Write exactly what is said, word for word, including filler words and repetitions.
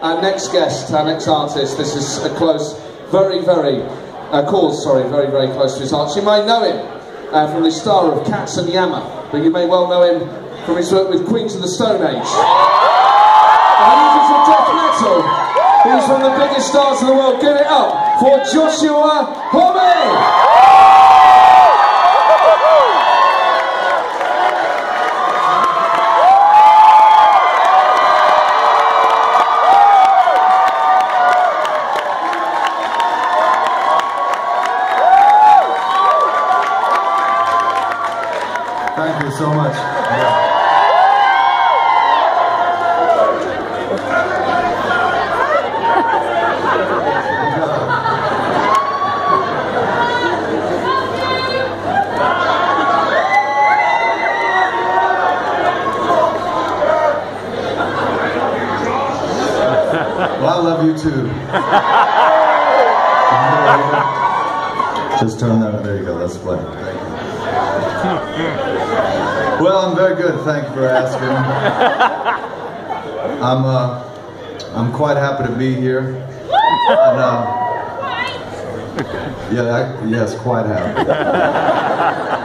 our next guest, our next artist. This is a close, very, very, uh, cause, sorry, very, very close to his heart. You might know him uh, from the star of Cats and Yammer, but you may well know him from his work with Queens of the Stone Age. And he's from death metal. He's one of the biggest stars in the world. Give it up for Joshua Homme! Thank you so much. Yeah. Well, I love you too. Just turn that. There you go. That's playing. Thank you. Well, I'm very good. Thank you for asking. I'm uh, I'm quite happy to be here. And, uh, yeah, I, yes, quite happy.